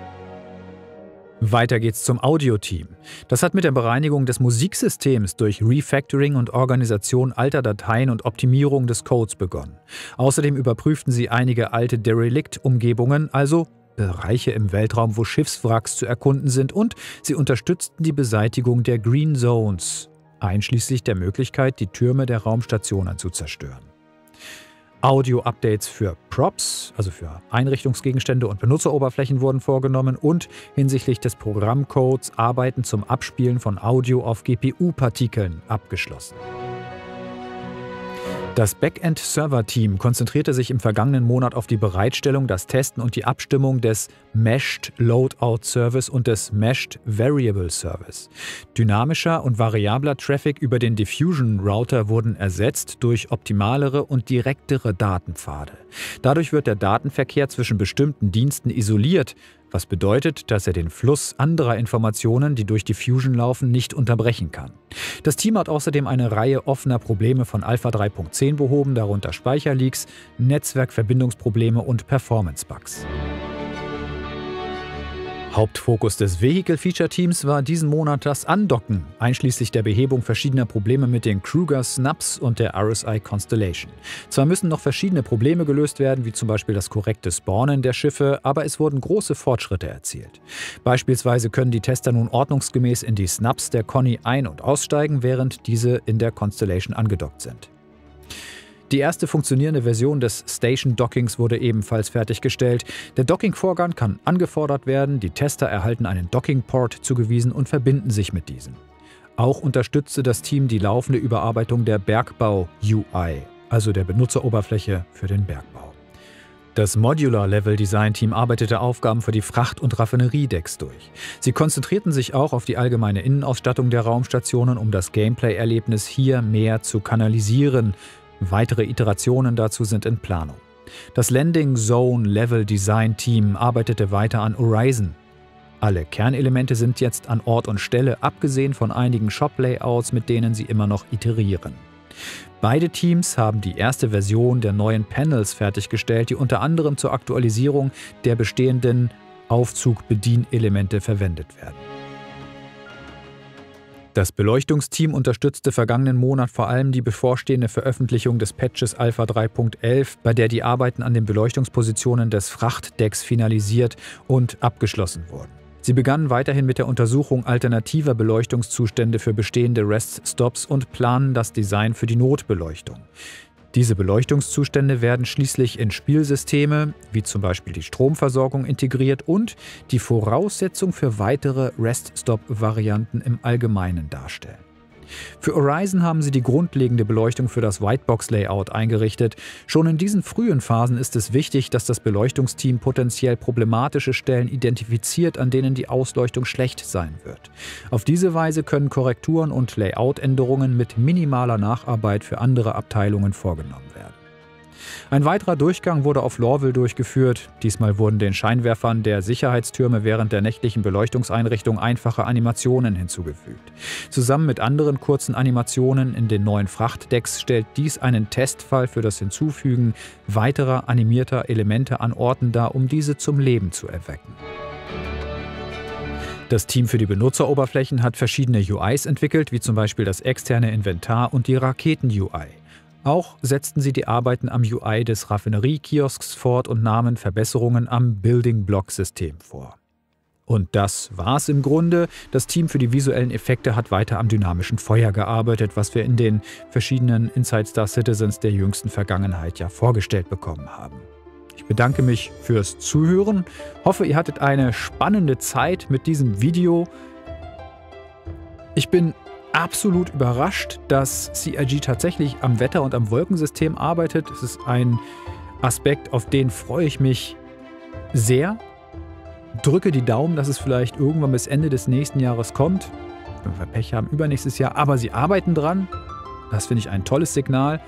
Weiter geht's zum Audio-Team. Das hat mit der Bereinigung des Musiksystems durch Refactoring und Organisation alter Dateien und Optimierung des Codes begonnen. Außerdem überprüften sie einige alte Derelict-Umgebungen, also Bereiche im Weltraum, wo Schiffswracks zu erkunden sind, und sie unterstützten die Beseitigung der Green Zones, einschließlich der Möglichkeit, die Türme der Raumstationen zu zerstören. Audio-Updates für Props, also für Einrichtungsgegenstände und Benutzeroberflächen, wurden vorgenommen und hinsichtlich des Programmcodes Arbeiten zum Abspielen von Audio auf GPU-Partikeln abgeschlossen. Das Backend-Server-Team konzentrierte sich im vergangenen Monat auf die Bereitstellung, das Testen und die Abstimmung des Meshed Loadout Service und des Meshed Variable Service. Dynamischer und variabler Traffic über den Diffusion Router wurden ersetzt durch optimalere und direktere Datenpfade. Dadurch wird der Datenverkehr zwischen bestimmten Diensten isoliert, was bedeutet, dass er den Fluss anderer Informationen, die durch Diffusion laufen, nicht unterbrechen kann. Das Team hat außerdem eine Reihe offener Probleme von Alpha 3.10 behoben, darunter Speicherleaks, Netzwerkverbindungsprobleme und Performance-Bugs. Hauptfokus des Vehicle-Feature-Teams war diesen Monat das Andocken, einschließlich der Behebung verschiedener Probleme mit den Kruger Snaps und der RSI Constellation. Zwar müssen noch verschiedene Probleme gelöst werden, wie zum Beispiel das korrekte Spawnen der Schiffe, aber es wurden große Fortschritte erzielt. Beispielsweise können die Tester nun ordnungsgemäß in die Snaps der Connie ein- und aussteigen, während diese in der Constellation angedockt sind. Die erste funktionierende Version des Station Dockings wurde ebenfalls fertiggestellt. Der Docking-Vorgang kann angefordert werden, die Tester erhalten einen Docking-Port zugewiesen und verbinden sich mit diesem. Auch unterstützte das Team die laufende Überarbeitung der Bergbau-UI, also der Benutzeroberfläche für den Bergbau. Das Modular-Level-Design-Team arbeitete Aufgaben für die Fracht- und Raffineriedecks durch. Sie konzentrierten sich auch auf die allgemeine Innenausstattung der Raumstationen, um das Gameplay-Erlebnis hier mehr zu kanalisieren. Weitere Iterationen dazu sind in Planung. Das Landing Zone Level Design Team arbeitete weiter an Horizon. Alle Kernelemente sind jetzt an Ort und Stelle, abgesehen von einigen Shop-Layouts, mit denen sie immer noch iterieren. Beide Teams haben die erste Version der neuen Panels fertiggestellt, die unter anderem zur Aktualisierung der bestehenden Aufzug-Bedienelemente verwendet werden. Das Beleuchtungsteam unterstützte vergangenen Monat vor allem die bevorstehende Veröffentlichung des Patches Alpha 3.11, bei der die Arbeiten an den Beleuchtungspositionen des Frachtdecks finalisiert und abgeschlossen wurden. Sie begannen weiterhin mit der Untersuchung alternativer Beleuchtungszustände für bestehende Rest-Stops und planen das Design für die Notbeleuchtung. Diese Beleuchtungszustände werden schließlich in Spielsysteme, wie zum Beispiel die Stromversorgung, integriert und die Voraussetzung für weitere Rest-Stop-Varianten im Allgemeinen darstellen. Für Horizon haben sie die grundlegende Beleuchtung für das Whitebox-Layout eingerichtet. Schon in diesen frühen Phasen ist es wichtig, dass das Beleuchtungsteam potenziell problematische Stellen identifiziert, an denen die Ausleuchtung schlecht sein wird. Auf diese Weise können Korrekturen und Layout-Änderungen mit minimaler Nacharbeit für andere Abteilungen vorgenommen werden. Ein weiterer Durchgang wurde auf Lorville durchgeführt. Diesmal wurden den Scheinwerfern der Sicherheitstürme während der nächtlichen Beleuchtungseinrichtung einfache Animationen hinzugefügt. Zusammen mit anderen kurzen Animationen in den neuen Frachtdecks stellt dies einen Testfall für das Hinzufügen weiterer animierter Elemente an Orten dar, um diese zum Leben zu erwecken. Das Team für die Benutzeroberflächen hat verschiedene UIs entwickelt, wie zum Beispiel das externe Inventar und die Raketen-UI. Auch setzten sie die Arbeiten am UI des Raffinerie-Kiosks fort und nahmen Verbesserungen am Building-Block-System vor. Und das war's im Grunde. Das Team für die visuellen Effekte hat weiter am dynamischen Feuer gearbeitet, was wir in den verschiedenen Inside Star Citizens der jüngsten Vergangenheit ja vorgestellt bekommen haben. Ich bedanke mich fürs Zuhören, hoffe, ihr hattet eine spannende Zeit mit diesem Video. Ich bin absolut überrascht, dass CIG tatsächlich am Wetter- und am Wolkensystem arbeitet. Es ist ein Aspekt, auf den freue ich mich sehr. Drücke die Daumen, dass es vielleicht irgendwann bis Ende des nächsten Jahres kommt. Wenn wir Pech haben, übernächstes Jahr. Aber sie arbeiten dran. Das finde ich ein tolles Signal.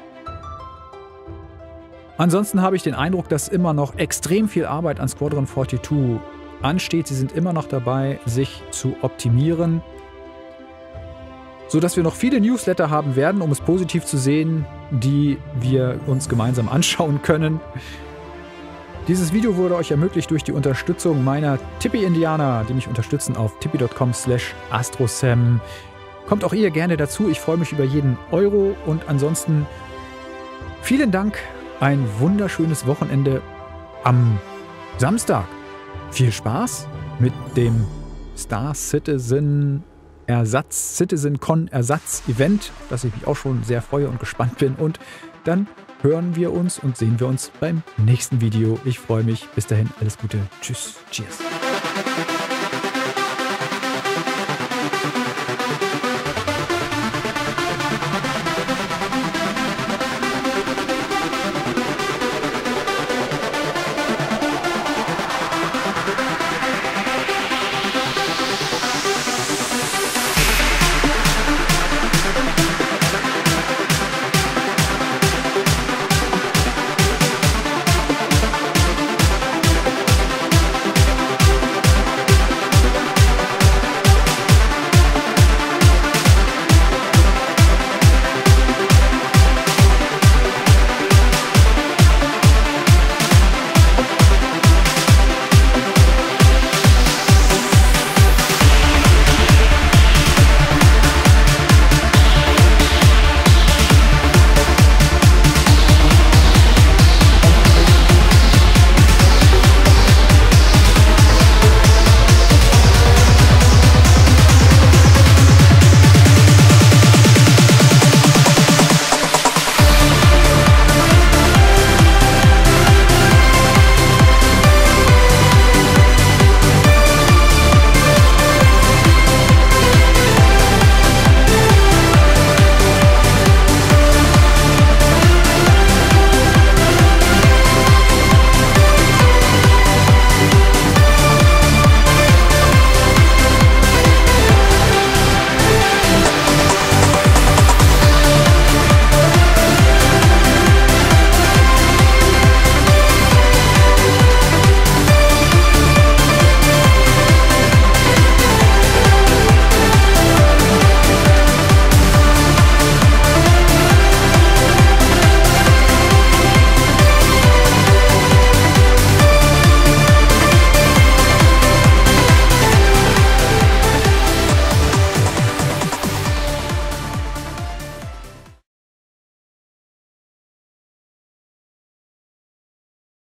Ansonsten habe ich den Eindruck, dass immer noch extrem viel Arbeit an Squadron 42 ansteht. Sie sind immer noch dabei, sich zu optimieren, sodass wir noch viele Newsletter haben werden, um es positiv zu sehen, die wir uns gemeinsam anschauen können. Dieses Video wurde euch ermöglicht durch die Unterstützung meiner Tippi-Indianer, die mich unterstützen auf tippi.com/astrosam. Kommt auch ihr gerne dazu, ich freue mich über jeden Euro und ansonsten vielen Dank, ein wunderschönes Wochenende am Samstag. Viel Spaß mit dem Star Citizen CitizenCon Ersatz-Event, auf das ich mich auch schon sehr freue und gespannt bin. Und dann hören wir uns und sehen wir uns beim nächsten Video. Ich freue mich. Bis dahin, alles Gute. Tschüss. Cheers.